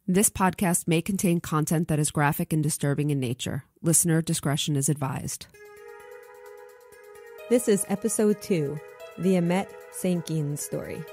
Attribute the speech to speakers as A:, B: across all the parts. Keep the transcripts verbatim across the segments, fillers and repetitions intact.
A: This podcast may contain content that is graphic and disturbing in nature. Listener discretion is advised.
B: This is episode two, the Imette Saint Guillen story.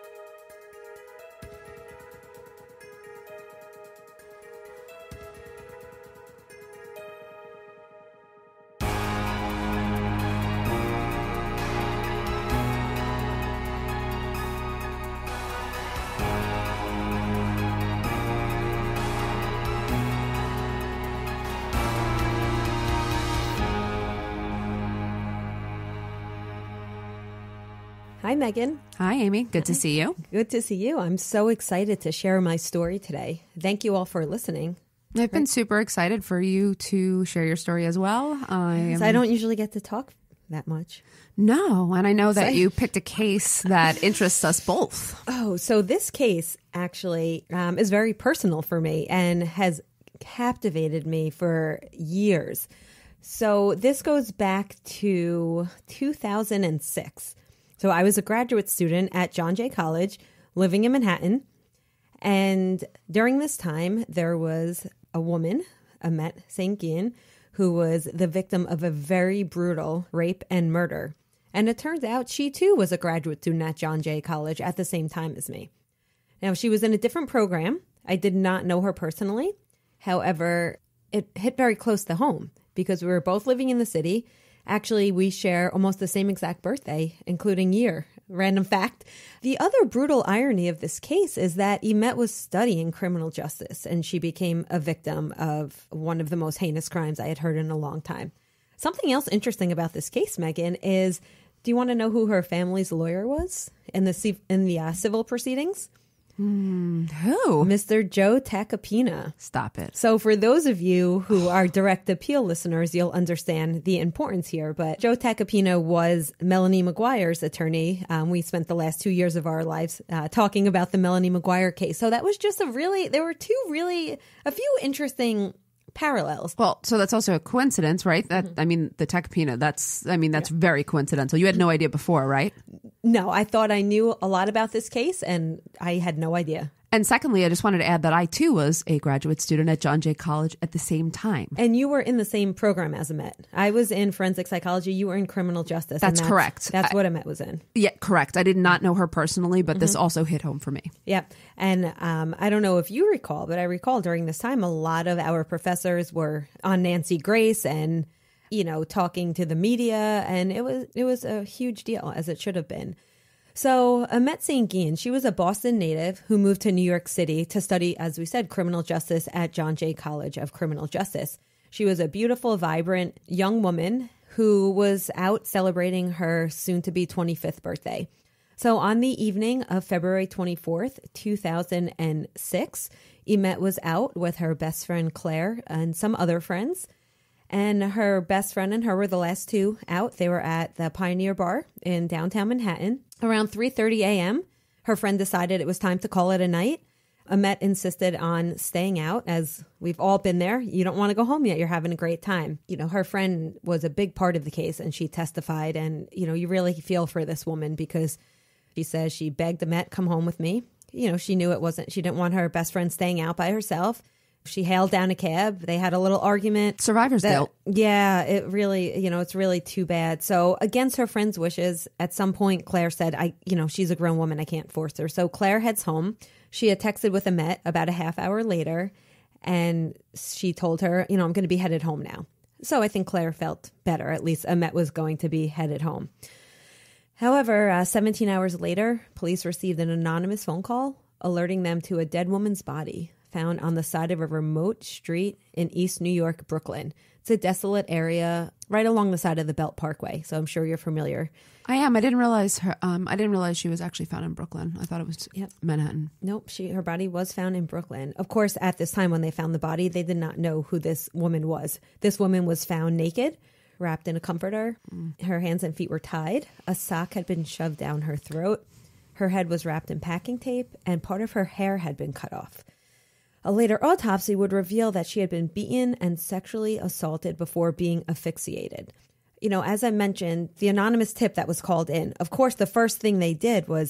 B: Hi, Megan.
A: Hi, Amy. Good to see you.
B: Good to see you. I'm so excited to share my story today. Thank you all for listening.
A: I've been super excited for you to share your story as well. I, am...
B: I don't usually get to talk that much.
A: No, and I know that you picked a case that interests us both.
B: Oh, so this case actually um, is very personal for me and has captivated me for years. So this goes back to two thousand six. So I was a graduate student at John Jay College, living in Manhattan. And during this time, there was a woman, Imette Saint Guillen, who was the victim of a very brutal rape and murder. And it turns out she too was a graduate student at John Jay College at the same time as me. Now, she was in a different program. I did not know her personally. However, it hit very close to home because we were both living in the city. Actually, we share almost the same exact birthday, including year. Random fact. The other brutal irony of this case is that Imette was studying criminal justice, and she became a victim of one of the most heinous crimes I had heard in a long time. Something else interesting about this case, Megan, is do you want to know who her family's lawyer was in the in the uh, civil proceedings?
A: Mm, who?
B: Mister Joe Tacopina.
A: Stop it.
B: So for those of you who are direct appeal listeners, you'll understand the importance here. But Joe Tacopina was Melanie McGuire's attorney. Um, we spent the last two years of our lives uh, talking about the Melanie McGuire case. So that was just a really, there were two really, a few interesting parallels.
A: Well, so that's also a coincidence, right? That mm-hmm. I mean, the Tacopina, that's, I mean, that's yeah. very coincidental. You had no idea before, right?
B: No, I thought I knew a lot about this case, and I had no idea.
A: And secondly, I just wanted to add that I, too, was a graduate student at John Jay College at the same time.
B: And you were in the same program as Imette. I was in forensic psychology. You were in criminal justice.
A: That's,
B: that's
A: correct.
B: That's
A: I,
B: what Imette was in.
A: Yeah, correct. I did not know her personally, but mm-hmm. this also hit home for me.
B: Yeah. And um, I don't know if you recall, but I recall during this time, a lot of our professors were on Nancy Grace and, you know, talking to the media. And it was it was a huge deal, as it should have been. So Imette Saint Guillen, she was a Boston native who moved to New York City to study, as we said, criminal justice at John Jay College of Criminal Justice. She was a beautiful, vibrant young woman who was out celebrating her soon-to-be twenty-fifth birthday. So on the evening of February twenty-fourth, two thousand six, Imette was out with her best friend Claire and some other friends. And her best friend and her were the last two out. They were at the Pioneer Bar in downtown Manhattan. Around three thirty a.m., her friend decided it was time to call it a night. Imette insisted on staying out, as we've all been there. You don't want to go home yet. You're having a great time. You know, her friend was a big part of the case, and she testified. And, you know, you really feel for this woman because she says she begged Imette, come home with me. You know, she knew it wasn't, she didn't want her best friend staying out by herself. She hailed down a cab. They had a little argument.
A: Survivor's guilt.
B: Yeah, it really, you know, it's really too bad. So against her friend's wishes, at some point, Claire said, I, you know, she's a grown woman. I can't force her. So Claire heads home. She had texted with Imette about a half hour later, and she told her, you know, I'm going to be headed home now. So I think Claire felt better. At least Imette was going to be headed home. However, uh, seventeen hours later, police received an anonymous phone call alerting them to a dead woman's body found on the side of a remote street in East New York, Brooklyn. It's a desolate area right along the side of the Belt Parkway, so I'm sure you're familiar.
A: I am. I didn't realize her. Um, I didn't realize she was actually found in Brooklyn. I thought it was yep. Manhattan.
B: Nope, she her body was found in Brooklyn. Of course, at this time when they found the body, they did not know who this woman was. This woman was found naked, wrapped in a comforter. Mm. Her hands and feet were tied. A sock had been shoved down her throat. Her head was wrapped in packing tape, and part of her hair had been cut off. A later autopsy would reveal that she had been beaten and sexually assaulted before being asphyxiated. You know, as I mentioned, the anonymous tip that was called in, of course, the first thing they did was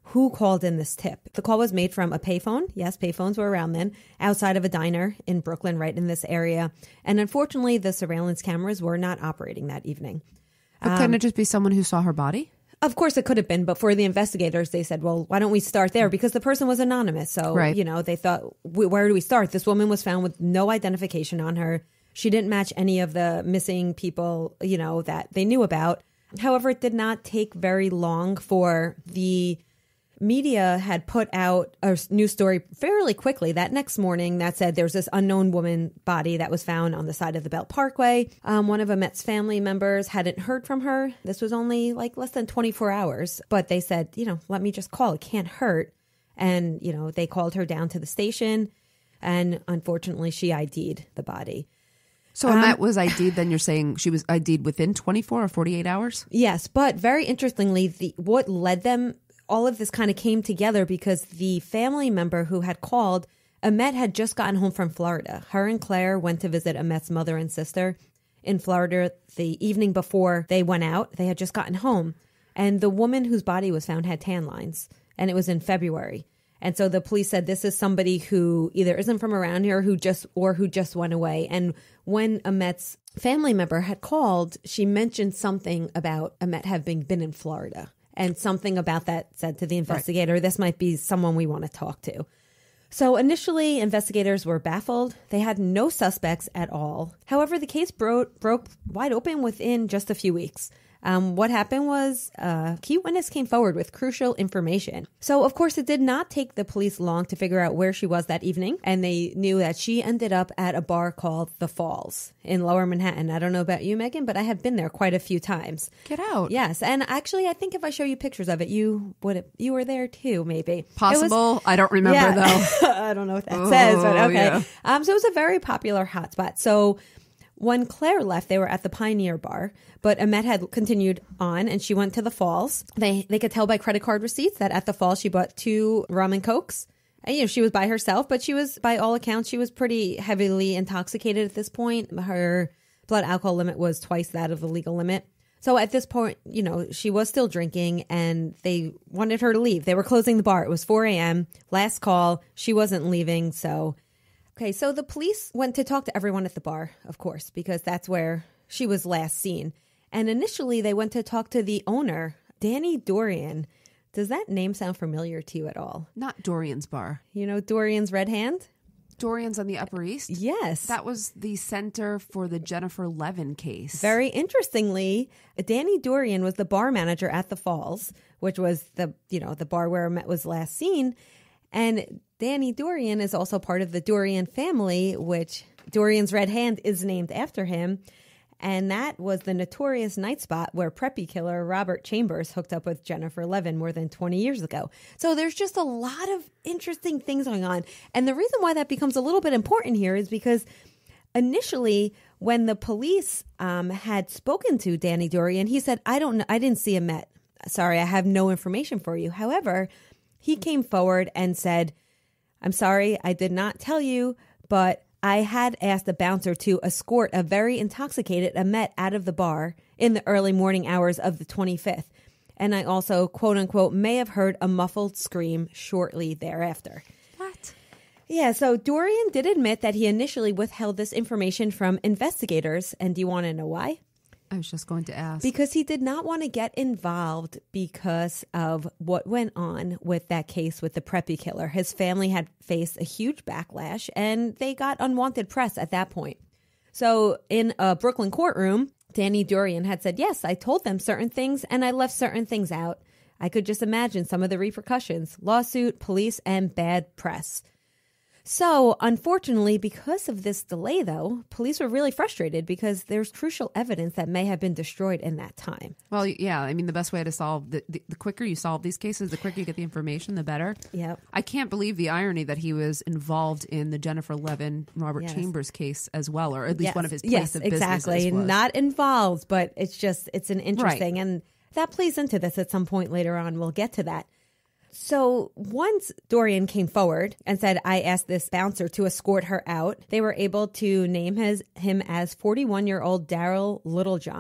B: who called in this tip. The call was made from a payphone. Yes, payphones were around then, outside of a diner in Brooklyn, right in this area. And unfortunately, the surveillance cameras were not operating that evening.
A: But um, couldn't it just be someone who saw her body?
B: Of course it could have been, but for the investigators, they said, well, why don't we start there? Because the person was anonymous. So, right. you know, they thought, where do we start? This woman was found with no identification on her. She didn't match any of the missing people, you know, that they knew about. However, it did not take very long for the media had put out a news story fairly quickly that next morning that said there's this unknown woman body that was found on the side of the Belt Parkway. Um, one of Imette's family members hadn't heard from her. This was only like less than twenty-four hours, but they said, you know, let me just call. It can't hurt. And, you know, they called her down to the station, and unfortunately she I D'd the body.
A: So
B: Um,
A: Imette was I D'd, then you're saying she was I D'd within twenty-four or forty-eight hours?
B: Yes, but very interestingly, the what led them, all of this kind of came together because the family member who had called, Imette had just gotten home from Florida. Her and Claire went to visit Imette's mother and sister in Florida the evening before they went out. They had just gotten home. And the woman whose body was found had tan lines, and it was in February. And so the police said this is somebody who either isn't from around here who just or who just went away. And when Imette's family member had called, she mentioned something about Imette having been in Florida. And something about that said to the investigator, right. This might be someone we want to talk to. So initially, investigators were baffled. They had no suspects at all. However, the case bro- broke wide open within just a few weeks. Um, what happened was a key witness came forward with crucial information. So, of course, it did not take the police long to figure out where she was that evening. And they knew that she ended up at a bar called The Falls in Lower Manhattan. I don't know about you, Megan, but I have been there quite a few times.
A: Get out.
B: Yes. And actually, I think if I show you pictures of it, you would you were there too, maybe.
A: Possible. Was, I don't remember, yeah. though.
B: I don't know what that oh, says, but okay.
A: Yeah.
B: Um, so it was a very popular hotspot. So when Claire left, they were at the Pioneer Bar, but Imette had continued on and she went to the Falls. They they could tell by credit card receipts that at the Falls she bought two rum and cokes. And, you know, she was by herself, but she was, by all accounts, she was pretty heavily intoxicated at this point. Her blood alcohol limit was twice that of the legal limit. So at this point, you know, she was still drinking and they wanted her to leave. They were closing the bar. It was four a.m. Last call. She wasn't leaving, so... Okay, so the police went to talk to everyone at the bar, of course, because that's where she was last seen. And initially, they went to talk to the owner, Danny Dorian. Does that name sound familiar to you at all?
A: Not Dorian's Bar.
B: You know Dorian's Red Hand?
A: Dorian's on the Upper East?
B: Yes.
A: That was the center for the Jennifer Levin case.
B: Very interestingly, Danny Dorian was the bar manager at the Falls, which was the, you know, the bar where Imette was last seen. And Danny Dorian is also part of the Dorian family, which Dorian's Red Hand is named after him. And that was the notorious night spot where preppy killer Robert Chambers hooked up with Jennifer Levin more than twenty years ago. So there's just a lot of interesting things going on. And the reason why that becomes a little bit important here is because initially when the police um, had spoken to Danny Dorian, he said, I don't know, I didn't see Imette. Sorry, I have no information for you. However, he came forward and said, I'm sorry, I did not tell you, but I had asked a bouncer to escort a very intoxicated Imette out of the bar in the early morning hours of the twenty-fifth. And I also, quote unquote, may have heard a muffled scream shortly thereafter.
A: What?
B: Yeah, so Dorian did admit that he initially withheld this information from investigators. And do you want to know why?
A: I was just going to ask.
B: Because he did not want to get involved because of what went on with that case with the preppy killer. His family had faced a huge backlash and they got unwanted press at that point. So in a Brooklyn courtroom, Danny Dorian had said, yes, I told them certain things and I left certain things out. I could just imagine some of the repercussions, lawsuit, police, and bad press. So, unfortunately, because of this delay, though, police were really frustrated because there's crucial evidence that may have been destroyed in that time.
A: Well, yeah, I mean, the best way to solve, the, the, the quicker you solve these cases, the quicker you get the information, the better.
B: Yep.
A: I can't believe the irony that he was involved in the Jennifer Levin, Robert yes. Chambers case as well, or at least
B: yes.
A: one of his place
B: yes,
A: of
B: exactly.
A: businesses was.
B: Not involved, but it's just, it's an interesting,
A: right.
B: and that plays into this at some point later on. We'll get to that. So once Dorian came forward and said, I asked this bouncer to escort her out, they were able to name his, him as forty-one-year-old Daryl Littlejohn.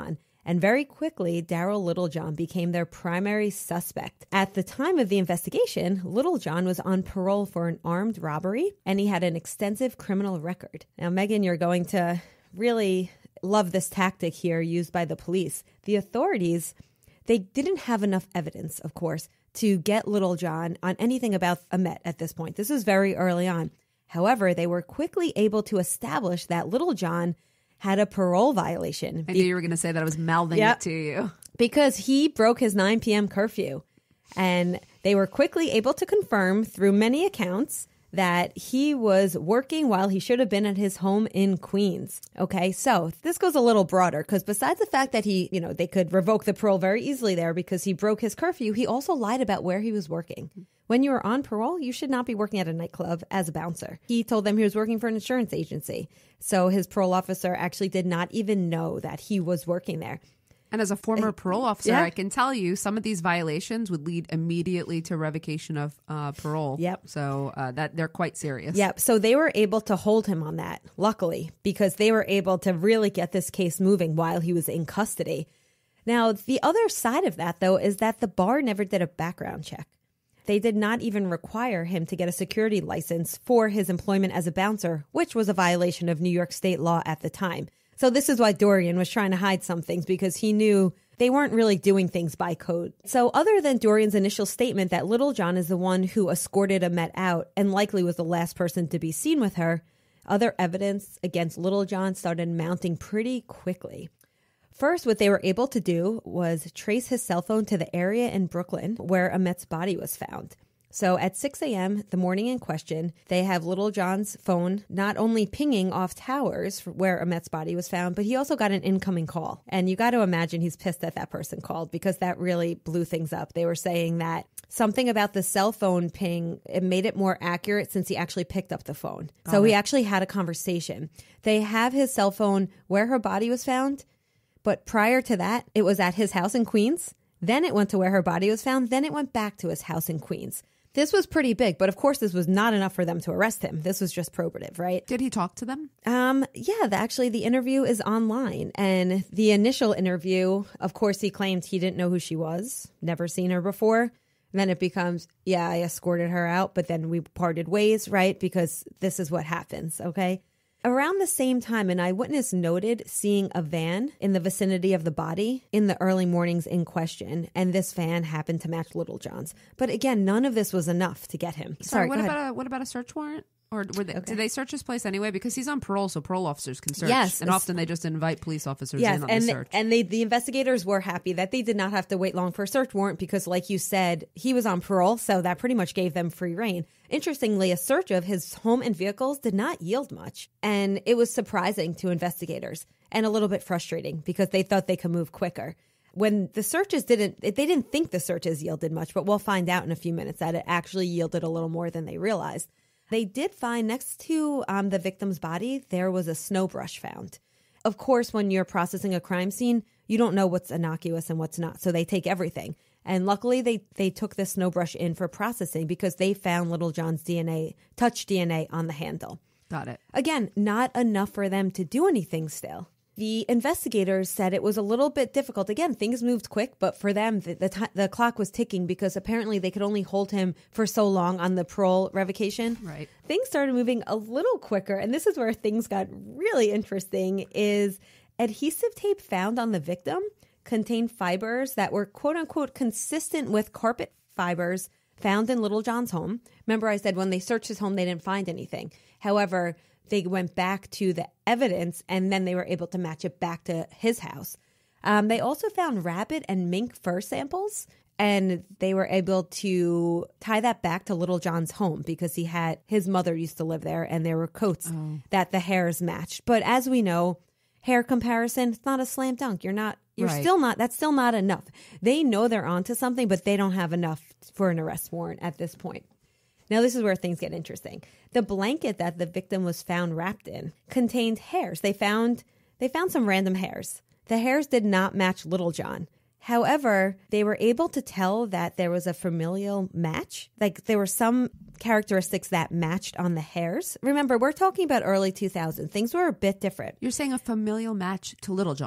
B: And very quickly, Daryl Littlejohn became their primary suspect. At the time of the investigation, Littlejohn was on parole for an armed robbery, and he had an extensive criminal record. Now, Megan, you're going to really love this tactic here used by the police. The authorities, they didn't have enough evidence, of course, to get Littlejohn on anything about Imette at this point. This was very early on. However, they were quickly able to establish that Littlejohn had a parole violation.
A: I knew you were going to say that. I was mouthing
B: Yep.
A: it to you.
B: Because he broke his nine p.m. curfew. And they were quickly able to confirm through many accounts that he was working while he should have been at his home in Queens. Okay, so this goes a little broader because besides the fact that he, you know, they could revoke the parole very easily there because he broke his curfew, he also lied about where he was working. When you are on parole, you should not be working at a nightclub as a bouncer. He told them he was working for an insurance agency. So his parole officer actually did not even know that he was working there.
A: And as a former parole officer,
B: yeah.
A: I can tell you some of these violations would lead immediately to revocation of uh, parole.
B: Yep.
A: So uh, that they're quite serious.
B: Yep. So they were able to hold him on that, luckily, because they were able to really get this case moving while he was in custody. Now, the other side of that, though, is that the bar never did a background check. They did not even require him to get a security license for his employment as a bouncer, which was a violation of New York state law at the time. So this is why Dorian was trying to hide some things because he knew they weren't really doing things by code. So other than Dorian's initial statement that Littlejohn is the one who escorted Imette out and likely was the last person to be seen with her, other evidence against Littlejohn started mounting pretty quickly. First, what they were able to do was trace his cell phone to the area in Brooklyn where Imette's body was found. So at six a.m., the morning in question, they have Littlejohn's phone not only pinging off towers where Imette's body was found, but he also got an incoming call. And you got to imagine he's pissed that that person called because that really blew things up. They were saying that something about the cell phone ping, it made it more accurate since he actually picked up the phone. Got so it. He actually had a conversation. They have his cell phone where her body was found. But prior to that, it was at his house in Queens. Then it went to where her body was found. Then it went back to his house in Queens. This was pretty big, but of course, this was not enough for them to arrest him. This was just probative, right?
A: Did he talk to them?
B: Um, yeah, the, actually, the interview is online. And the initial interview, of course, he claimed he didn't know who she was, never seen her before. And then it becomes, yeah, I escorted her out, but then we parted ways, right? Because this is what happens, okay? Around the same time, an eyewitness noted seeing a van in the vicinity of the body in the early mornings in question, and this van happened to match Littlejohn's. But again, none of this was enough to get him.
A: Sorry,
B: Sorry
A: what about a what about a search warrant? Or were they, okay. did they search his place anyway? Because he's on parole, so parole officers can search.
B: Yes.
A: And often they just invite police officers
B: yes,
A: in on
B: and
A: the
B: the,
A: search.
B: and they, the investigators were happy that they did not have to wait long for a search warrant because, like you said, he was on parole, so that pretty much gave them free reign. Interestingly, a search of his home and vehicles did not yield much. And it was surprising to investigators and a little bit frustrating because they thought they could move quicker. When the searches didn't, they didn't think the searches yielded much, but we'll find out in a few minutes that it actually yielded a little more than they realized. They did find next to um, the victim's body, there was a snow brush found. Of course, when you're processing a crime scene, you don't know what's innocuous and what's not. So they take everything. And luckily, they, they took the snow brush in for processing because they found Littlejohn's D N A, touch D N A on the handle.
A: Got it.
B: Again, not enough for them to do anything still. The investigators said it was a little bit difficult. Again, things moved quick, but for them, the the, t- the clock was ticking because apparently they could only hold him for so long on the parole revocation.
A: Right.
B: Things started moving a little quicker, and this is where things got really interesting, is adhesive tape found on the victim contained fibers that were quote-unquote consistent with carpet fibers found in Littlejohn's home. Remember I said when they searched his home, they didn't find anything. However, they went back to the evidence, and then they were able to match it back to his house. Um, they also found rabbit and mink fur samples, and they were able to tie that back to Littlejohn's home because he had his mother used to live there, and there were coats oh. that the hairs matched. But as we know, hair comparison, it's not a slam dunk. You're not, you're
A: right.
B: still not, that's still not enough. They know they're onto something, but they don't have enough for an arrest warrant at this point. Now, this is where things get interesting. The blanket that the victim was found wrapped in contained hairs. They found they found some random hairs. The hairs did not match Littlejohn. However, they were able to tell that there was a familial match. Like there were some characteristics that matched on the hairs. Remember, we're talking about early two thousands. Things were a bit different.
A: You're saying a familial match to Littlejohn.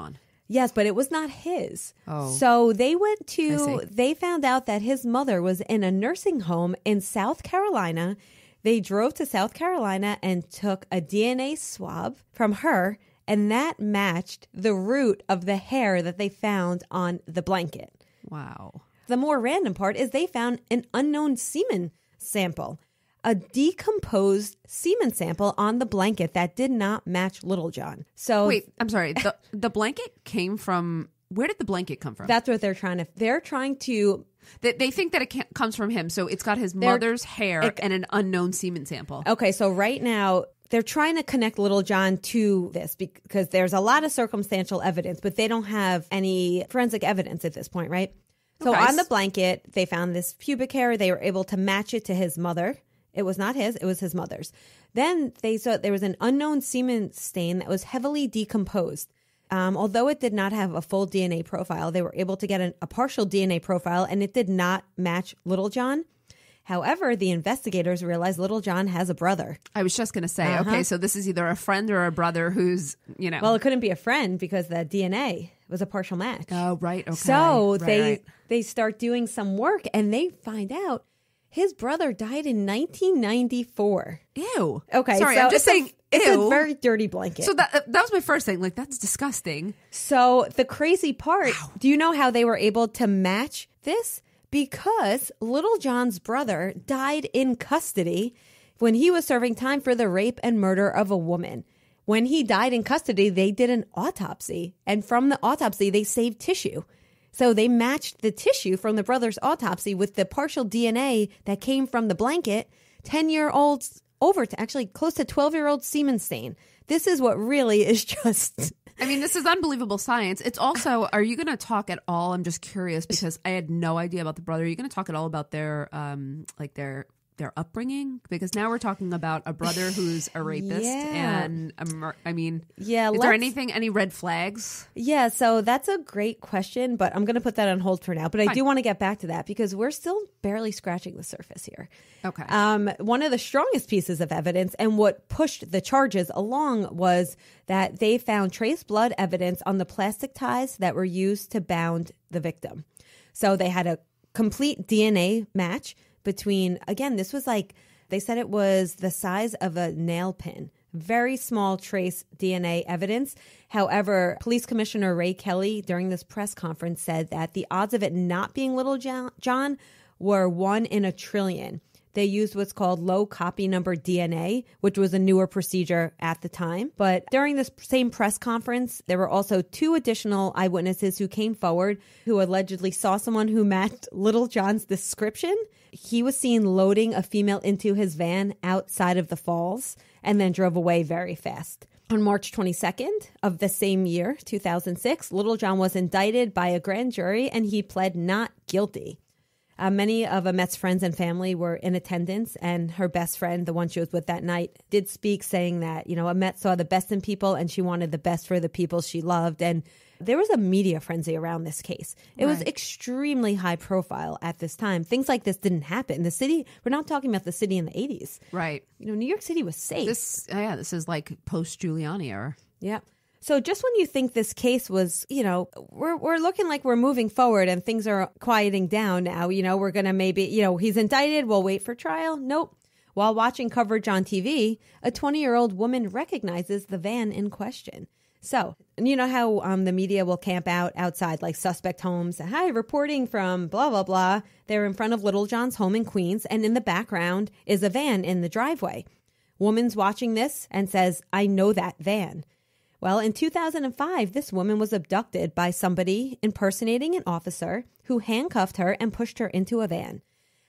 B: Yes, but it was not his.
A: Oh.
B: So they went
A: I
B: to,
A: see.
B: they found out that his mother was in a nursing home in South Carolina. They drove to South Carolina and took a D N A swab from her, and that matched the root of the hair that they found on the blanket.
A: Wow.
B: The more random part is they found an unknown semen sample, a decomposed semen sample on the blanket that did not match Little John. So
A: Wait, I'm sorry. The the blanket came from, where did the blanket come from?
B: that's what they're trying to, they're trying to,
A: They, they think that it can't, comes from him. So it's got his
B: They're-
A: mother's hair
B: it-
A: and an unknown semen sample.
B: okay, so right now they're trying to connect Little John to this because there's a lot of circumstantial evidence, but they don't have any forensic evidence at this point, right? So
A: Okay.
B: on the blanket, they found this pubic hair. They were able to match it to his mother. It was not his, it was his mother's. Then they saw there was an unknown semen stain that was heavily decomposed. Um, although it did not have a full D N A profile, they were able to get an, a partial D N A profile, and it did not match Little John. However, the investigators realized Little John has a brother.
A: I was just going to say,
B: Uh-huh.
A: okay, so this is either a friend or a brother who's, you know.
B: Well, it couldn't be a friend because the D N A was a partial match.
A: Oh, right. Okay.
B: So
A: Right,
B: they
A: right.
B: they start doing some work, and they find out his brother died in nineteen ninety-four.
A: Ew.
B: Okay,
A: Sorry,
B: so
A: I'm just
B: it's a-
A: saying,
B: it's
A: ew.
B: a very dirty blanket.
A: So that that was my first thing. Like, that's disgusting.
B: So the crazy part, do you know how they were able to match this? Because Little John's brother died in custody when he was serving time for the rape and murder of a woman. When he died in custody, they did an autopsy. And from the autopsy, they saved tissue. So they matched the tissue from the brother's autopsy with the partial D N A that came from the blanket, ten-year-olds over to actually close to twelve-year-old semen stain. This is what really is just...
A: I mean, this is unbelievable science. It's also, are you going to talk at all? I'm just curious because I had no idea about the brother. Are you going to talk at all about their, um, like their their upbringing? Because now we're talking about a brother who's a rapist,
B: Yeah.
A: and a mur- I mean,
B: Yeah,
A: is there
B: let's-
A: anything, any red flags?
B: Yeah, so that's a great question, but I'm going to put that on hold for now. But I
A: Fine.
B: do want to get back to that because we're still barely scratching the surface here.
A: Okay.
B: Um, one of the strongest pieces of evidence and what pushed the charges along was that they found trace blood evidence on the plastic ties that were used to bound the victim. So they had a complete D N A match between, again, this was like, they said it was the size of a nail pin. Very small trace D N A evidence. However, Police Commissioner Ray Kelly during this press conference said that the odds of it not being Little Jo- John were one in a trillion. They used what's called low copy number D N A, which was a newer procedure at the time. But during this same press conference, there were also two additional eyewitnesses who came forward who allegedly saw someone who matched Little John's description. He was seen loading a female into his van outside of the falls and then drove away very fast. On March twenty-second of the same year, two thousand six, Little John was indicted by a grand jury and he pled not guilty. Uh, many of Imette's friends and family were in attendance, and her best friend, the one she was with that night, did speak saying that, you know, Imette saw the best in people and she wanted the best for the people she loved. And there was a media frenzy around this case. It was
A: Right.
B: extremely high profile at this time. Things like this didn't happen. The city, we're not talking about the city in the eighties.
A: Right.
B: You know, New York City was safe.
A: This, yeah, this is like post Giuliani era.
B: Yeah. So just when you think this case was, you know, we're we're looking like we're moving forward and things are quieting down now, you know, we're going to maybe, you know, he's indicted, we'll wait for trial. Nope. While watching coverage on T V, a twenty-year-old woman recognizes the van in question. So, you know how um, the media will camp out outside like suspect homes. Hi, reporting from blah, blah, blah. They're in front of Little John's home in Queens, and in the background is a van in the driveway. Woman's watching this and says, I know that van. Well, in two thousand five, this woman was abducted by somebody impersonating an officer who handcuffed her and pushed her into a van.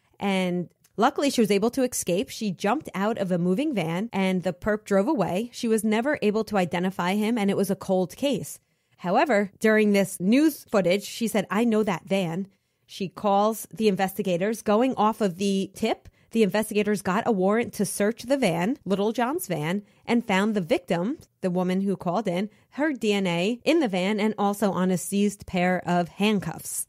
B: And luckily, she was able to escape. She jumped out of a moving van and the perp drove away. She was never able to identify him, and it was a cold case. However, during this news footage, she said, I know that van. She calls the investigators. Going off of the tip, the investigators got a warrant to search the van, Little John's van, and found the victim, the woman who called in, her D N A in the van and also on a seized pair of handcuffs.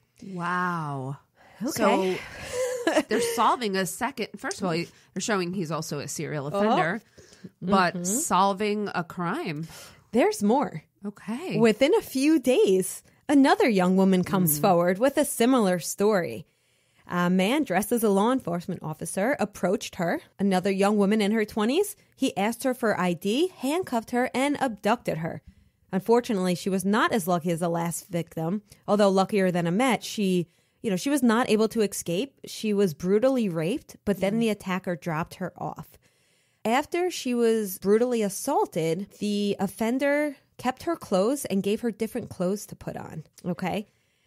A: Wow.
B: Okay.
A: So they're solving a second. First of all, they're showing he's also a serial offender, but
B: Mm-hmm.
A: solving a crime.
B: There's more.
A: Okay.
B: Within a few days, another young woman comes mm. forward with a similar story. A man dressed as a law enforcement officer approached her, another young woman in her twenties. He asked her for I D, handcuffed her, and abducted her. Unfortunately, she was not as lucky as the last victim. Although luckier than Imette, she, you know, she was not able to escape. She was brutally raped, but then the attacker dropped her off. After she was brutally assaulted, the offender kept her clothes and gave her different clothes to put on. Okay.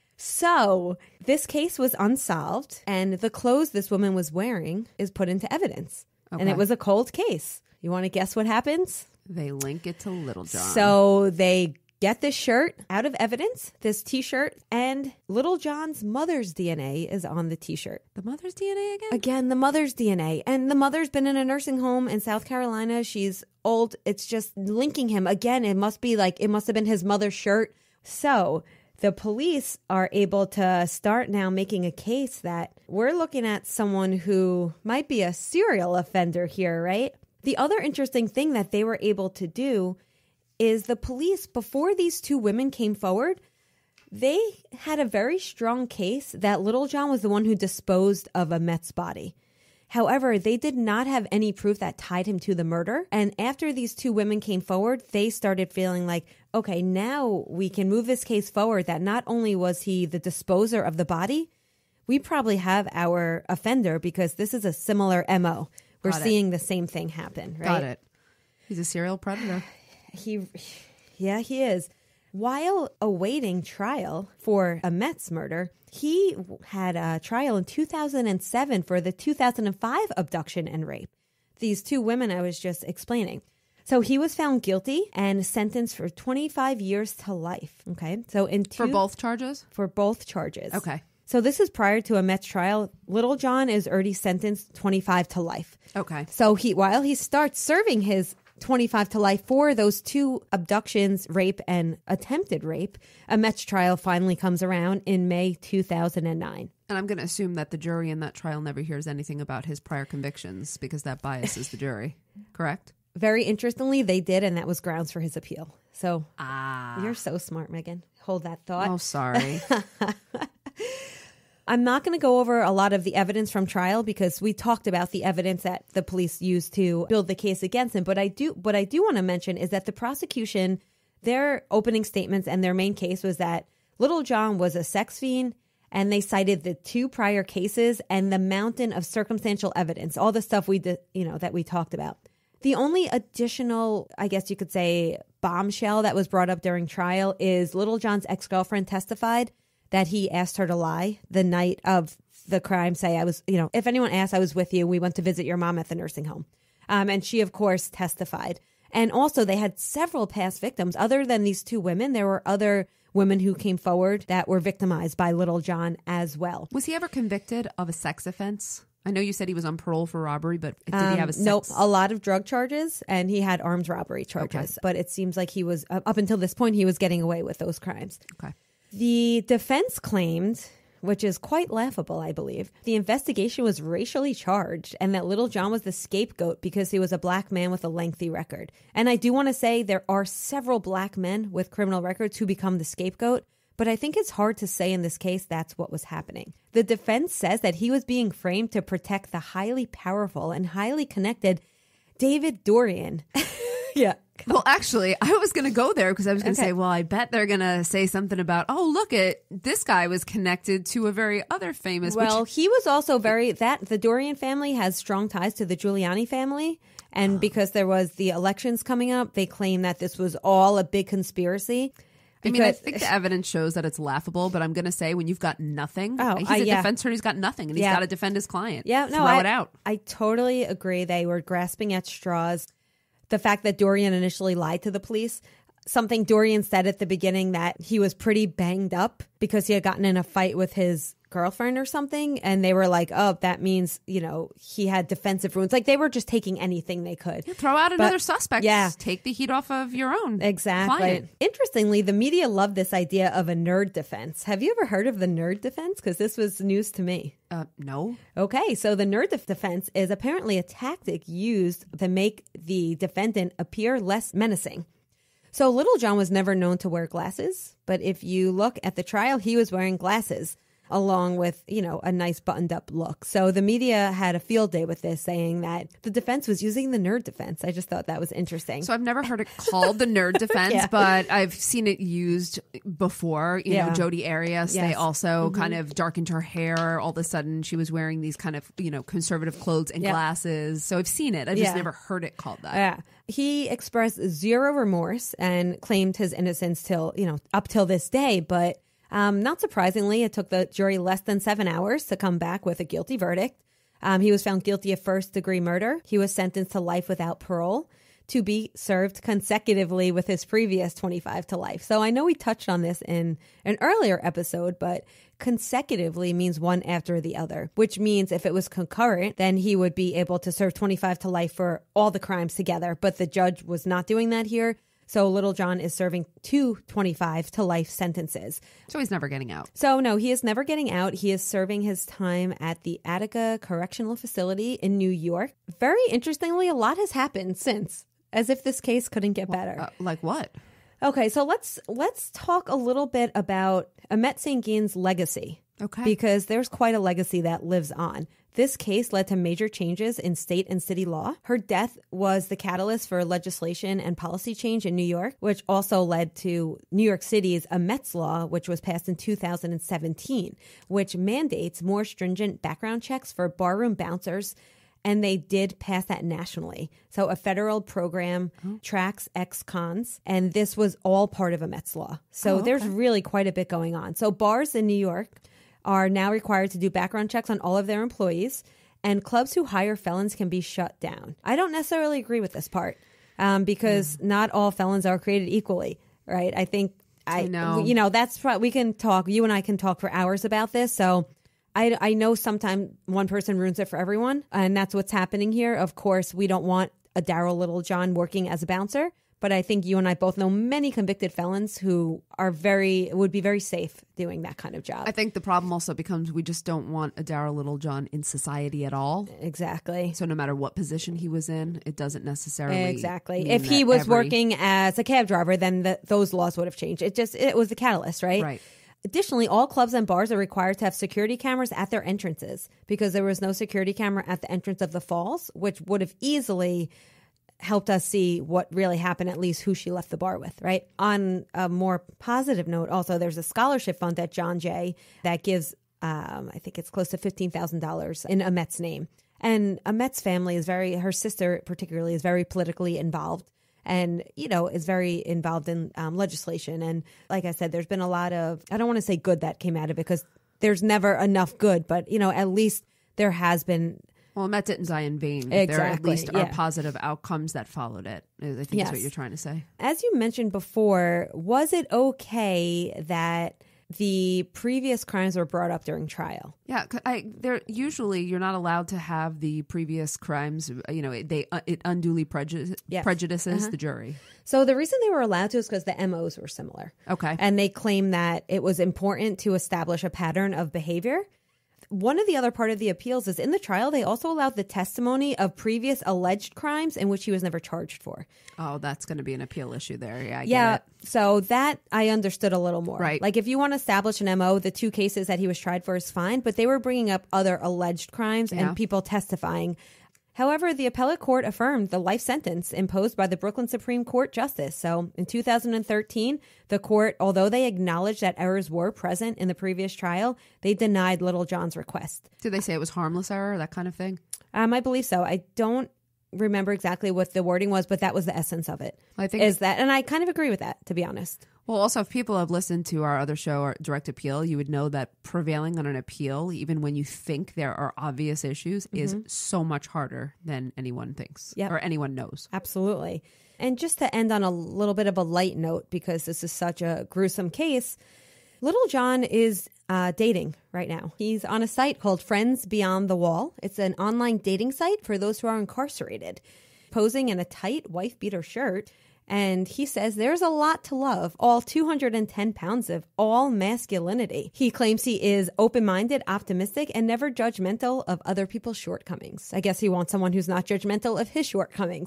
B: So this case was unsolved, and the clothes this woman was wearing is put into evidence. Okay. And it was a cold case. You want to guess what happens?
A: They link it to Little John.
B: So they get this shirt out of evidence, this T-shirt, and Little John's mother's D N A is on the T-shirt.
A: The mother's D N A again?
B: Again, the mother's D N A. And the mother's been in a nursing home in South Carolina. She's old. It's just linking him. Again, it must be like, it must have been his mother's shirt. So the police are able to start now making a case that we're looking at someone who might be a serial offender here, right? The other interesting thing that they were able to do is the police, before these two women came forward, they had a very strong case that Little John was the one who disposed of Imette's body. However, they did not have any proof that tied him to the murder. And after these two women came forward, they started feeling like, okay, now we can move this case forward, that not only was he the disposer of the body, we probably have our offender because this is a similar M O. We're
A: Got
B: seeing
A: it.
B: the same thing happen, right?
A: Got it. He's a serial predator.
B: He, yeah, he is. While awaiting trial for Imette's murder, he had a trial in two thousand seven for the two thousand five abduction and rape. These two women I was just explaining. So he was found guilty and sentenced for twenty-five years to life. Okay. So in two,
A: For both charges?
B: For both charges.
A: Okay.
B: So this is prior to Imette's trial. Little John is already sentenced twenty-five to life.
A: Okay.
B: So he, while he starts serving his twenty-five to life for those two abductions, rape, and attempted rape, Imette's trial finally comes around in May two thousand nine.
A: And I'm going to assume that the jury in that trial never hears anything about his prior convictions because that biases the jury. Correct?
B: Very interestingly, they did, and that was grounds for his appeal. So
A: ah.
B: You're so smart, Megan. Hold that thought.
A: Oh, sorry.
B: I'm not going to go over a lot of the evidence from trial because we talked about the evidence that the police used to build the case against him. But I do, what I do want to mention is that the prosecution, their opening statements and their main case was that Little John was a sex fiend, and they cited the two prior cases and the mountain of circumstantial evidence, all the stuff we did, you know, that we talked about. The only additional, I guess you could say, bombshell that was brought up during trial is Little John's ex-girlfriend testified that he asked her to lie the night of the crime. Say, I was, you know, if anyone asked, I was with you. We went to visit your mom at the nursing home. Um, and she, of course, testified. And also they had several past victims. Other than these two women, there were other women who came forward that were victimized by Little John as well.
A: Was he ever convicted of a sex offense? I know you said he was on parole for robbery, but did
B: um,
A: he have a sex?
B: Nope, a lot of drug charges, and he had armed robbery charges. Okay. But it seems like he was, up until this point, he was getting away with those crimes.
A: Okay.
B: The defense claimed, which is quite laughable, I believe, the investigation was racially charged and that Little John was the scapegoat because he was a black man with a lengthy record. And I do want to say there are several black men with criminal records who become the scapegoat, but I think it's hard to say in this case that's what was happening. The defense says that he was being framed to protect the highly powerful and highly connected David Dorian. Yeah.
A: Well, actually, I was going to go there because I was going to
B: Okay.
A: say, well, I bet they're going to say something about, oh, look at this guy was connected to a very other famous.
B: Well,
A: which,
B: he was also very, that the Dorian family has strong ties to the Giuliani family. And because there was the elections coming up, they claim that this was all a big conspiracy.
A: I mean, I
B: Because-
A: think the evidence shows that it's laughable, but I'm going to say when you've got nothing,
B: Oh,
A: he's
B: uh,
A: a
B: yeah.
A: defense attorney, he's got nothing, and he's
B: Yeah.
A: got to defend his client.
B: Yeah, no,
A: Throw
B: I,
A: it out.
B: I totally agree. They were grasping at straws. The fact that Dorian initially lied to the police, something Dorian said at the beginning that he was pretty banged up because he had gotten in a fight with his girlfriend or something. And they were like, oh, that means, you know, he had defensive wounds. Like they were just taking anything they could.
A: You throw out
B: But-
A: another suspect.
B: yeah.
A: Take the heat off of your own
B: Exactly.
A: client.
B: Interestingly, the media loved this idea of a nerd defense. Have you ever heard of the nerd defense? Because this was news to me.
A: Uh, no.
B: Okay, so the nerd def- defense is apparently a tactic used to make the defendant appear less menacing. So Little John was never known to wear glasses, but if you look at the trial, he was wearing glasses along with, you know, a nice buttoned up look. So the media had a field day with this, saying that the defense was using the nerd defense. I just thought that was interesting.
A: So I've never heard it called the nerd defense, yeah. but I've seen it used before. You yeah. know, Jodi Arias, yes. they also mm-hmm. kind of darkened her hair. All of a sudden she was wearing these kind of, you know, conservative clothes and yep. glasses. So I've seen it. I've just yeah. never heard it called that.
B: Yeah. He expressed zero remorse and claimed his innocence till, you know, up till this day. But Um, not surprisingly, it took the jury less than seven hours to come back with a guilty verdict. Um, he was found guilty of first-degree murder. He was sentenced to life without parole to be served consecutively with his previous twenty-five to life. So I know we touched on this in an earlier episode, but consecutively means one after the other, which means if it was concurrent, then he would be able to serve twenty-five to life for all the crimes together. But the judge was not doing that here. So Little John is serving two twenty-five to life sentences.
A: So he's never getting out.
B: So no, he is never getting out. He is serving his time at the Attica Correctional Facility in New York. Very interestingly, a lot has happened since, as if this case couldn't get better.
A: Uh, like what?
B: Okay, so let's let's talk a little bit about Imette Saint Guillen's legacy.
A: Okay.
B: Because there's quite a legacy that lives on. This case led to major changes in state and city law. Her death was the catalyst for legislation and policy change in New York, which also led to New York City's Imette's Law, which was passed in two thousand seventeen, which mandates more stringent background checks for barroom bouncers. And they did pass that nationally. So a federal program oh. tracks ex-cons, and this was all part of Imette's Law. So oh, okay. there's really quite a bit going on. So bars in New York are now required to do background checks on all of their employees, and clubs who hire felons can be shut down. I don't necessarily agree with this part um, because mm. not all felons are created equally, right? I think, I,
A: I know,
B: you know, that's what we can talk, you and I can talk for hours about this. So I, I know sometimes one person ruins it for everyone, and that's what's happening here. Of course, we don't want a Daryl Littlejohn working as a bouncer. But I think you and I both know many convicted felons who are very would be very safe doing that kind of job.
A: I think the problem also becomes we just don't want a Daryl Littlejohn in society at all.
B: Exactly.
A: So no matter what position he was in, it doesn't necessarily
B: exactly. If he was every... working as a cab driver, then the, those laws would have changed. It just it was the catalyst, right?
A: Right.
B: Additionally, all clubs and bars are required to have security cameras at their entrances because there was no security camera at the entrance of the falls, which would have easily helped us see what really happened, at least who she left the bar with, right? On a more positive note, also, there's a scholarship fund at John Jay that gives, um, I think it's close to fifteen thousand dollars in Imette's name. And Imette's family is very, her sister particularly, is very politically involved and, you know, is very involved in um, legislation. And like I said, there's been a lot of, I don't want to say good that came out of it because there's never enough good, but, you know, at least there has been.
A: Well, Imette didn't die in vain.
B: Exactly.
A: There at least
B: yeah.
A: are positive outcomes that followed it, I think yes. is what you're trying to say.
B: As you mentioned before, was it okay that the previous crimes were brought up during trial?
A: Yeah, I, they're usually you're not allowed to have the previous crimes. You know, it, they it unduly prejudice, yes. prejudices uh-huh. the jury.
B: So the reason they were allowed to is because the M Os were similar.
A: Okay,
B: and they claim that it was important to establish a pattern of behavior. One of the other part of the appeals is in the trial, they also allowed the testimony of previous alleged crimes in which he was never charged for.
A: Oh, that's going to be an appeal issue there. Yeah, I
B: yeah.
A: Get it.
B: So that I understood a little more.
A: Right.
B: Like if you want to establish an M O, the two cases that he was tried for is fine, but they were bringing up other alleged crimes
A: yeah.
B: and people testifying. However, the appellate court affirmed the life sentence imposed by the Brooklyn Supreme Court Justice. So in two thousand thirteen, the court, although they acknowledged that errors were present in the previous trial, they denied Littlejohn's request.
A: Did they say it was harmless error, that kind of thing?
B: Um, I believe so. I don't remember exactly what the wording was, but that was the essence of it.
A: I think
B: is that, and I kind of agree with that, to be honest.
A: Well, also, if people have listened to our other show, our Direct Appeal, you would know that prevailing on an appeal, even when you think there are obvious issues, mm-hmm. is so much harder than anyone thinks yep. or anyone knows.
B: Absolutely. And just to end on a little bit of a light note, because this is such a gruesome case, Littlejohn is uh, dating right now. He's on a site called Friends Beyond the Wall. It's an online dating site for those who are incarcerated. Posing in a tight wife-beater shirt, and he says there's a lot to love, all two hundred ten pounds of all masculinity. He claims he is open-minded, optimistic, and never judgmental of other people's shortcomings. I guess he wants someone who's not judgmental of his shortcomings.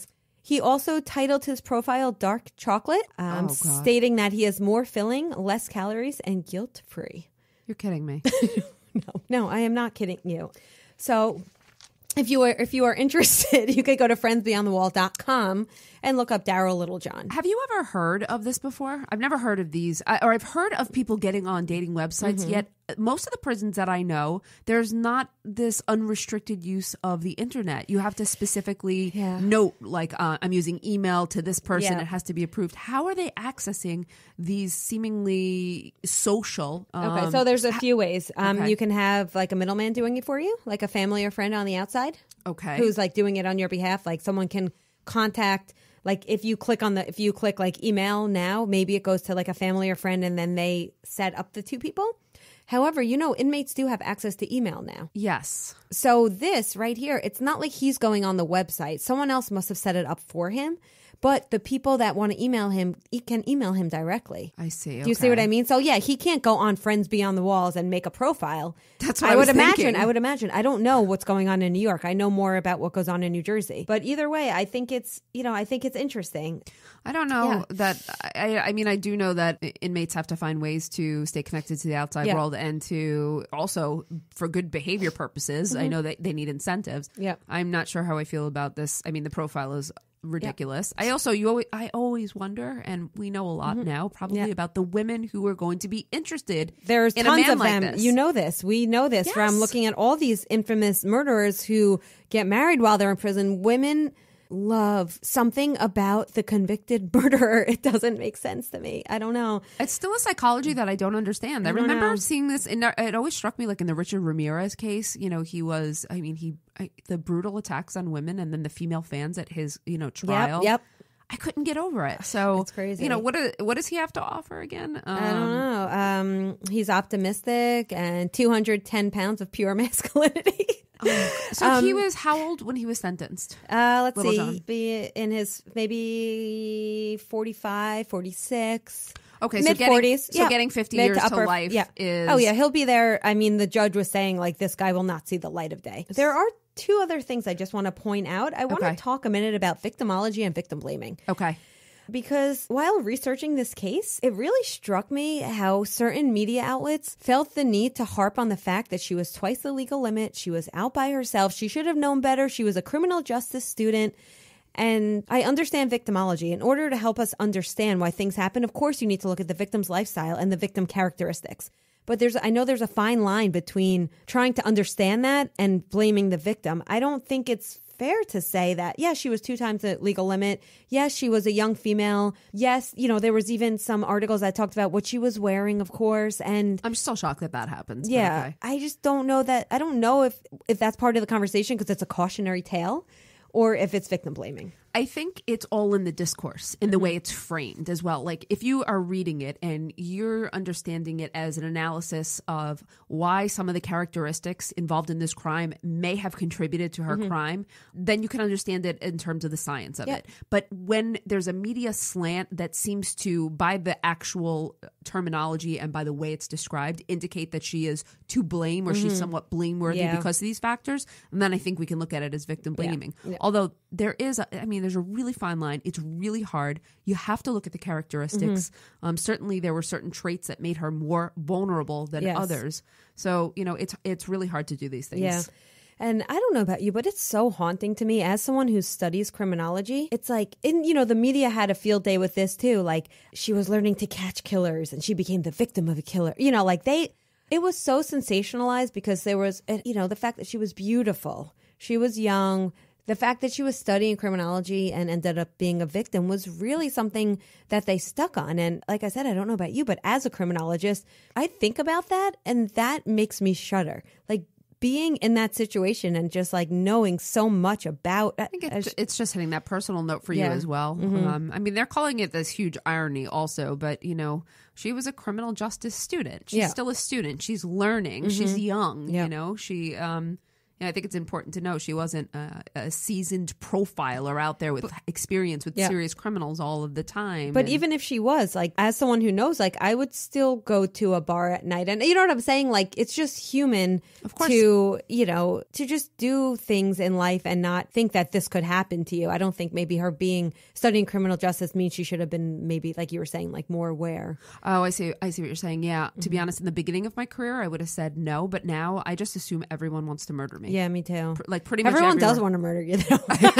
B: He also titled his profile Dark Chocolate, um,
A: Oh, God.
B: stating that he is more filling, less calories, and guilt-free.
A: You're kidding me.
B: No, no, I am not kidding you. So if you are if you are interested, you could go to friends beyond the wall dot com and look up Daryl Littlejohn.
A: Have you ever heard of this before? I've never heard of these, I, or I've heard of people getting on dating websites, mm-hmm. yet most of the prisons that I know, there's not this unrestricted use of the internet. You have to specifically yeah. note, like, uh, I'm using email to this person. Yeah. It has to be approved. How are they accessing these seemingly social? Um,
B: okay, so there's a few ways. Um,
A: okay.
B: You can have like a middleman doing it for you, like a family or friend on the outside.
A: Okay.
B: Who's like doing it on your behalf. Like someone can contact, like if you click on the, if you click like email now, maybe it goes to like a family or friend and then they set up the two people. However, you know, inmates do have access to email now.
A: Yes.
B: So this right here, it's not like he's going on the website. Someone else must have set it up for him. But the people that want to email him, he can email him directly.
A: I see. Okay.
B: Do you see what I mean? So yeah, he can't go on Friends Beyond the Walls and make a profile.
A: That's what I,
B: I
A: was
B: would imagine.
A: thinking.
B: I would imagine. I don't know what's going on in New York. I know more about what goes on in New Jersey. But either way, I think it's, you know, I think it's interesting.
A: I don't know
B: Yeah.
A: that. I, I mean, I do know that inmates have to find ways to stay connected to the outside
B: Yeah.
A: world and to also, for good behavior purposes,
B: Mm-hmm.
A: I know that they need incentives.
B: Yep.
A: I'm not sure how I feel about this. I mean, the profile is ridiculous. I also, you always, I always wonder, and we know a lot
B: Mm-hmm.
A: now, probably
B: Yeah.
A: about the women who are going to be interested.
B: There's
A: in
B: tons
A: a man
B: of
A: like
B: them.
A: this.
B: You know this. We know this
A: Yes.
B: from looking at all these infamous murderers who get married while they're in prison. Women love something about the convicted murderer. It doesn't make sense to me. I don't know.
A: It's still a psychology that I don't understand. I,
B: I don't
A: remember
B: know.
A: seeing this, and it always struck me, like in the Richard Ramirez case. You know, he was, I mean, he I, the brutal attacks on women, and then the female fans at his, you know, trial.
B: Yep. Yep.
A: I couldn't get over it. So
B: It's crazy.
A: You know, what do- what does he have to offer again? Um,
B: I don't know. Um, he's optimistic and two hundred ten pounds of pure masculinity.
A: So he was how old when he was sentenced?
B: Uh, let's
A: Little
B: see.
A: John.
B: Be in his maybe forty-five, forty-six.
A: Okay, so
B: mid
A: getting,
B: forties.
A: so getting fifty
B: Mid
A: years to,
B: upper-
A: life
B: yeah.
A: is.
B: Oh yeah, he'll be there. I mean, the judge was saying like this guy will not see the light of day. There are two other things I just want to point out. I want
A: Okay.
B: to talk a minute about victimology and victim blaming.
A: Okay.
B: Because while researching this case, it really struck me how certain media outlets felt the need to harp on the fact that she was twice the legal limit. She was out by herself. She should have known better. She was a criminal justice student. And I understand victimology. In order to help us understand why things happen, of course, you need to look at the victim's lifestyle and the victim characteristics. But there's, I know there's a fine line between trying to understand that and blaming the victim. I don't think it's fair to say that, yes, she was two times the legal limit. Yes, she was a young female. Yes, you know, there was even some articles that talked about what she was wearing, of course. And
A: I'm still shocked that that happens. but
B: yeah,
A: okay.
B: I just don't know that. I don't know if, if that's part of the conversation because it's a cautionary tale or if it's victim blaming.
A: I think it's all in the discourse, in the way it's framed as well. Like if you are reading it and you're understanding it as an analysis of why some of the characteristics involved in this crime may have contributed to her crime, then you can understand it in terms of the science of
B: Yep.
A: it. But when there's a media slant that seems to, by the actual terminology and by the way it's described, indicate that she is to blame or she's somewhat blameworthy
B: Yeah.
A: because of these factors, and then I think we can look at it as victim blaming.
B: Yeah.
A: Although there is, a, I mean, there's a really fine line. It's really hard. You have to look at the characteristics.
B: Mm-hmm.
A: Um, certainly, there were certain traits that made her more vulnerable than
B: Yes.
A: others. So, you know, it's it's really hard to do these things.
B: Yeah. And I don't know about you, but it's so haunting to me as someone who studies criminology. It's like, in, you know, the media had a field day with this too. Like she was learning to catch killers and she became the victim of a killer. You know, like they, it was so sensationalized because there was, you know, the fact that she was beautiful. She was young. The fact that she was studying criminology and ended up being a victim was really something that they stuck on. And like I said, I don't know about you, but as a criminologist, I think about that and that makes me shudder. Like being in that situation and just like knowing so much about.
A: I think it's, it's just hitting that personal note for you
B: Yeah.
A: as well.
B: Mm-hmm.
A: Um, I mean, they're calling it this huge irony also, but, you know, she was a criminal justice student. She's
B: Yeah.
A: still a student. She's learning. She's young,
B: Yeah.
A: you know. She... Um, Yeah, I think it's important to know she wasn't a, a seasoned profiler out there with but, experience with yeah. serious criminals all of the time.
B: But
A: and,
B: even if she was, like, as someone who knows, like, I would still go to a bar at night. And you know what I'm saying? Like, it's just human
A: of course.
B: to, you know, to just do things in life and not think that this could happen to you. I don't think maybe her being studying criminal justice means she should have been maybe, like you were saying, like more aware.
A: Oh, I see. I see what you're saying. Yeah. Mm-hmm. To be honest, in the beginning of my career, I would have said no. But now I just assume everyone wants to murder me.
B: Yeah, me too.
A: Like pretty much
B: everyone
A: everywhere.
B: does want to murder you, though.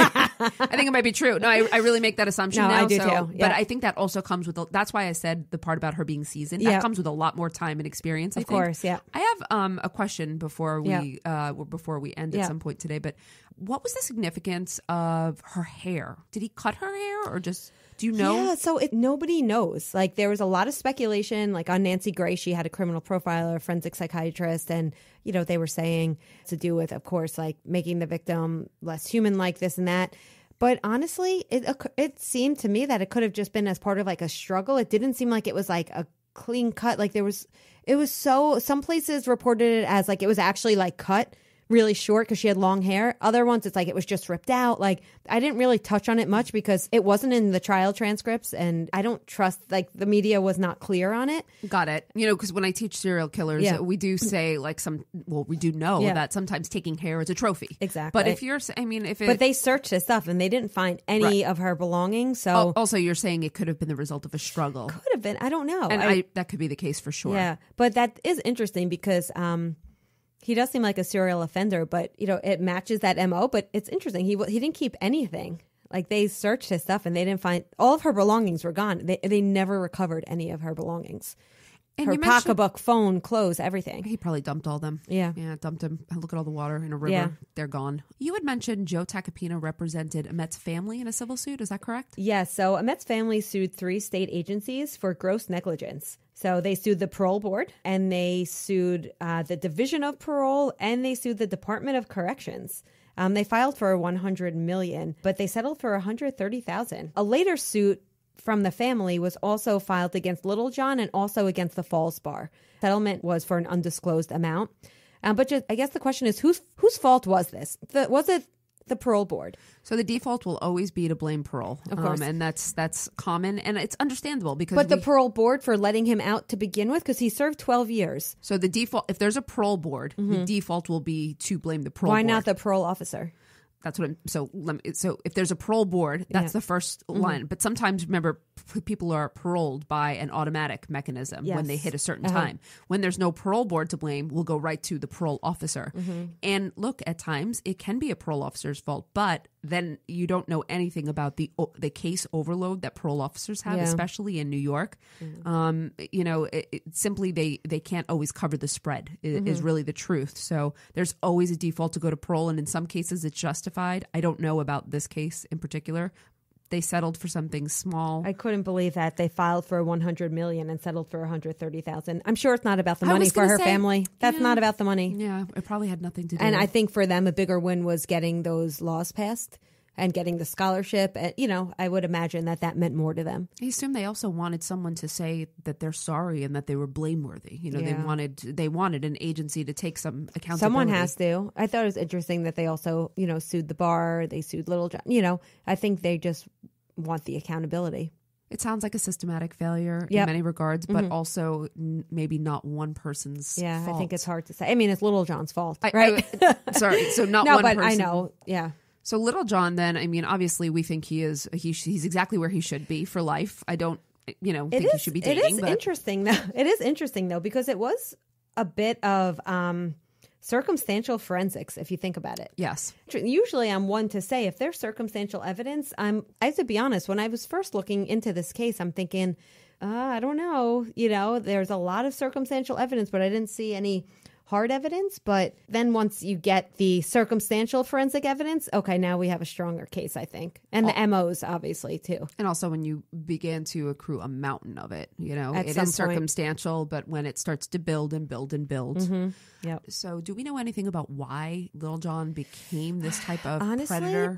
A: I think it might be true. No, I, I really make that assumption
B: no,
A: now.
B: I do
A: so,
B: too. Yeah.
A: But I think that also comes with, a, that's why I said the part about her being seasoned. That
B: yeah.
A: comes with a lot more time and experience, I
B: of
A: think.
B: course, yeah.
A: I have um, a question before we
B: yeah.
A: uh, before we end at
B: yeah.
A: some point today. But what was the significance of her hair? Did he cut her hair or just... Do you know?
B: Yeah, so it, nobody knows. Like, there was a lot of speculation, like on Nancy Grace, she had a criminal profiler, a forensic psychiatrist, and, you know, they were saying to do with, of course, like making the victim less human, like this and that. But honestly, it it seemed to me that it could have just been as part of like a struggle. It didn't seem like it was like a clean cut. Like there was, it was so, some places reported it as like it was actually like cut really short because she had long hair. Other ones, it's like it was just ripped out. Like, I didn't really touch on it much because it wasn't in the trial transcripts, and I don't trust, like, the media was not clear on it.
A: Got it. You know, because when I teach serial killers,
B: yeah.
A: we do say, like, some, well, we do know
B: yeah.
A: that sometimes taking hair is a trophy.
B: Exactly.
A: But if you're, I mean, if it.
B: But they searched his stuff and they didn't find any
A: right.
B: of her belongings. So.
A: Oh, also, you're saying it could have been the result of a struggle.
B: Could have been. I don't know.
A: And
B: I,
A: I, that could be the case for sure.
B: Yeah. But that is interesting because, um, he does seem like a serial offender, but, you know, it matches that M O. But it's interesting. He he didn't keep anything. Like, they searched his stuff and they didn't find, all of her belongings were gone. They they never recovered any of her belongings. And her pocketbook, phone, clothes, everything.
A: He probably dumped all them.
B: Yeah.
A: Yeah, dumped them. Look at all the water in a river.
B: Yeah.
A: They're gone. You had mentioned Joe Tacopina represented Imette's family in a civil suit. Is that correct?
B: Yes. Yeah, so Imette's family sued three state agencies for gross negligence. So they sued the parole board, and they sued uh, the Division of Parole, and they sued the Department of Corrections. Um, they filed for one hundred million dollars, but they settled for one hundred thirty thousand dollars. A later suit from the family was also filed against Little John and also against the Falls Bar. Settlement was for an undisclosed amount. Um, but just, I guess the question is, whose whose fault was this? The, was it the parole board?
A: So the default will always be to blame parole.
B: Of course.
A: Um, and that's that's common, and it's understandable because
B: But
A: we,
B: the parole board for letting him out to begin with, because he served twelve years.
A: So the default, if there's a parole board, mm-hmm. the default will be to blame the parole
B: Why
A: board.
B: Why not the parole officer?
A: That's what I'm, so let me, so if there's a parole board, that's
B: yeah.
A: the first
B: mm-hmm.
A: line. But sometimes, remember, p- people are paroled by an automatic mechanism
B: yes.
A: when they hit a certain
B: uh-huh.
A: time. When there's no parole board to blame, we'll go right to the parole officer.
B: Mm-hmm.
A: And look, at times it can be a parole officer's fault, but then you don't know anything about the the case overload that parole officers have,
B: yeah.
A: especially in New York. Mm-hmm. Um, you know, it, it, simply they they can't always cover the spread. Is, mm-hmm. is really the truth. So there's always a default to go to parole, and in some cases it's justified. I don't know about this case in particular. They settled for something small.
B: I couldn't believe that they filed for one hundred million dollars and settled for one hundred thirty thousand dollars. I'm sure it's not about the money for her
A: say,
B: family. That's
A: yeah,
B: not about the money.
A: Yeah, it probably had nothing to do.
B: And
A: with
B: I think for them, a bigger win was getting those laws passed and getting the scholarship. And, you know, I would imagine that that meant more to them.
A: I assume they also wanted someone to say that they're sorry and that they were blameworthy. You know,
B: yeah.
A: they wanted they wanted an agency to take some accountability.
B: Someone has to. I thought it was interesting that they also, you know, sued the bar. They sued Little John. You know, I think they just want the accountability.
A: It sounds like a systematic failure
B: yep.
A: in many regards, but
B: mm-hmm.
A: also n- maybe not one person's
B: yeah,
A: fault.
B: I think it's hard to say. I mean, it's Little John's fault,
A: I,
B: right?
A: I, sorry, so not
B: no,
A: one
B: but
A: person.
B: I know, yeah.
A: So Little John, then, I mean, obviously we think he is, he, he's exactly where he should be for life. I don't, you know, think
B: is,
A: he should be dating.
B: It is
A: but...
B: interesting, though. It is interesting, though, because it was a bit of um, circumstantial forensics, if you think about it.
A: Yes.
B: Usually I'm one to say if there's circumstantial evidence, I'm, I have to be honest, when I was first looking into this case, I'm thinking, uh, I don't know, you know, there's a lot of circumstantial evidence, but I didn't see any hard evidence. But then once you get the circumstantial forensic evidence, okay, now we have a stronger case, I think. And the M Os, obviously, too.
A: And also when you begin to accrue a mountain of it, you know,
B: At
A: it
B: some
A: is circumstantial, but when it starts to build and build and build.
B: Mm-hmm. Yep.
A: So do we know anything about why Little John became this type of
B: Honestly,
A: predator?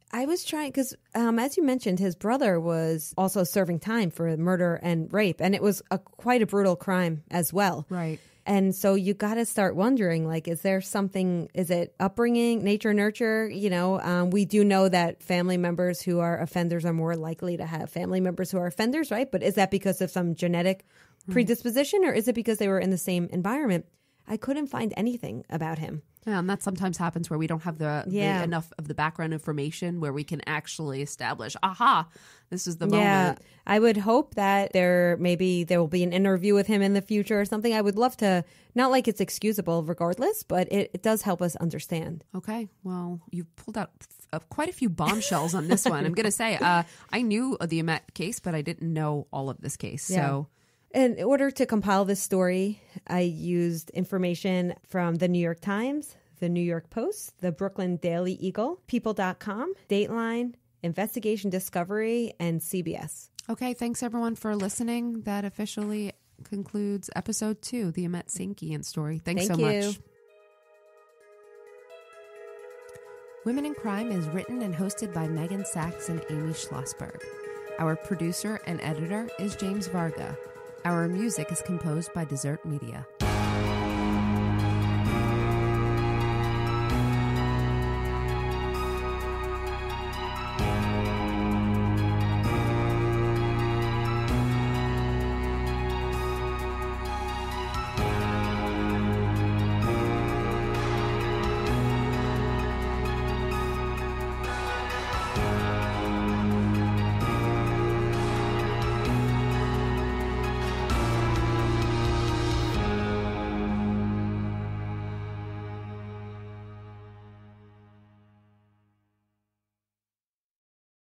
B: I was trying because, um, as you mentioned, his brother was also serving time for murder and rape, and it was a quite a brutal crime as well.
A: Right.
B: And so you got to start wondering, like, is there something, is it upbringing, nature, nurture? You know, um, we do know that family members who are offenders are more likely to have family members who are offenders, right? But is that because of some genetic predisposition, or is it because they were in the same environment? I couldn't find anything about him.
A: Yeah, and that sometimes happens where we don't have the,
B: Yeah.
A: the enough of the background information where we can actually establish, aha, this is the
B: Yeah,
A: moment.
B: I would hope that there maybe there will be an interview with him in the future or something. I would love to, not like it's excusable regardless, but it, it does help us understand.
A: Okay, well, you've pulled out uh, quite a few bombshells on this one. I'm going to say, uh, I knew the Imette case, but I didn't know all of this case.
B: Yeah.
A: So,
B: In order to compile this story, I used information from the New York Times, the New York Post, the Brooklyn Daily Eagle, People dot com, Dateline, Investigation Discovery, and C B S.
A: okay, thanks everyone for listening. That officially concludes episode two, the Imette Saint Guillen story. Thanks
B: Thank
A: so
B: you.
A: much. Women in Crime is written and hosted by Megan Sachs and Amy Schlossberg. Our producer and editor is James Varga. Our music is composed by Desert Media.